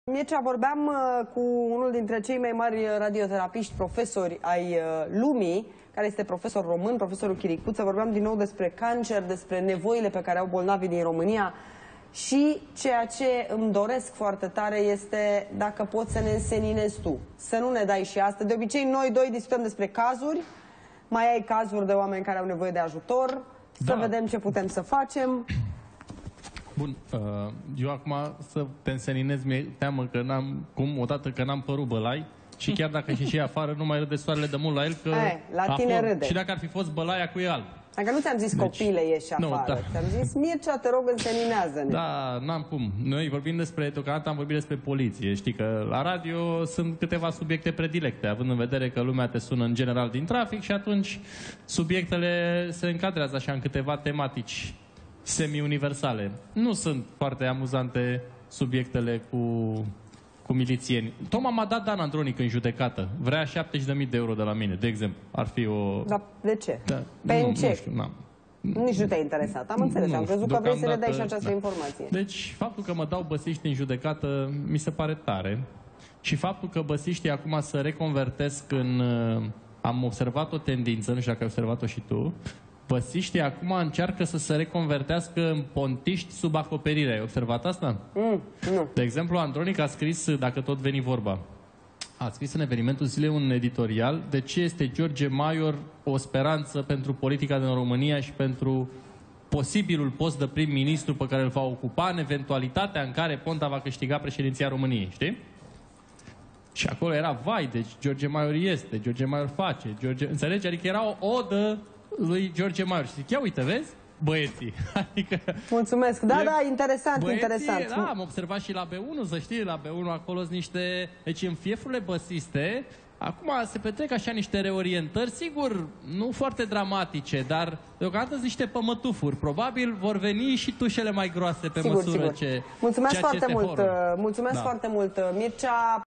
Mircea, vorbeam cu unul dintre cei mai mari radioterapiști, profesori ai lumii, care este profesor român, profesorul Chiricuță. Vorbeam din nou despre cancer, despre nevoile pe care au bolnavii din România și ceea ce îmi doresc foarte tare este dacă poți să ne înseninezi tu, să nu ne dai și asta. De obicei noi doi discutăm despre cazuri, mai ai cazuri de oameni care au nevoie de ajutor, să vedem ce putem să facem. Bun, eu acum să te înseninez, mi-e teamă că n-am, odată că n-am părut bălai și chiar dacă și afară nu mai râde soarele de mult la el, că la tine râde. Și dacă ar fi fost bălaia cu el. Dacă nu ți-am zis copile ieși afară, ți-am zis Mircea, te rog, înseninează-ne. Da, n-am cum. Noi vorbim despre, deocamdată am vorbit despre poliție. Știi că la radio sunt câteva subiecte predilecte, având în vedere că lumea te sună în general din trafic și atunci subiectele se încadrează așa în câteva tematici semi-universale. Nu sunt foarte amuzante subiectele cu milițieni. Tocmai m-a dat Dan Andronic în judecată. Vrea 70.000 de euro de la mine, de exemplu. Ar fi o... Dar de ce? Da. Pe ce? Nu știu, n-am. Nici nu te-a interesat. Am înțeles. Am crezut că vrei să ne dai și această informație. Deci, faptul că mă dau băsiști în judecată mi se pare tare. Și faptul că băsiștii acum se reconvertesc în... Am observat o tendință, nu știu dacă ai observat-o și tu. Băsiștii acum încearcă să se reconvertească în pontiști sub acoperire. Ai observat asta? Nu. De exemplu, Andronic a scris, dacă tot veni vorba, a scris în evenimentul zilei un editorial de ce este George Maior o speranță pentru politica din România și pentru posibilul post de prim-ministru pe care îl va ocupa în eventualitatea în care Ponta va câștiga președinția României, știi? Și acolo era, vai, deci George Maior este, George Maior face, înțelegi? Adică era o odă lui George Maior. Și zic, ia uite, vezi? Băieții. Adică... Mulțumesc. Da, da, interesant, interesant. Da, am observat și la B1, să știi, la B1 acolo sunt niște... Deci în fiefurile băsiste, acum se petrec așa niște reorientări, sigur, nu foarte dramatice, dar deocamdată sunt niște pămătufuri. Probabil vor veni și tușele mai groase pe măsură ce... Mulțumesc foarte mult. Mulțumesc foarte mult, Mircea.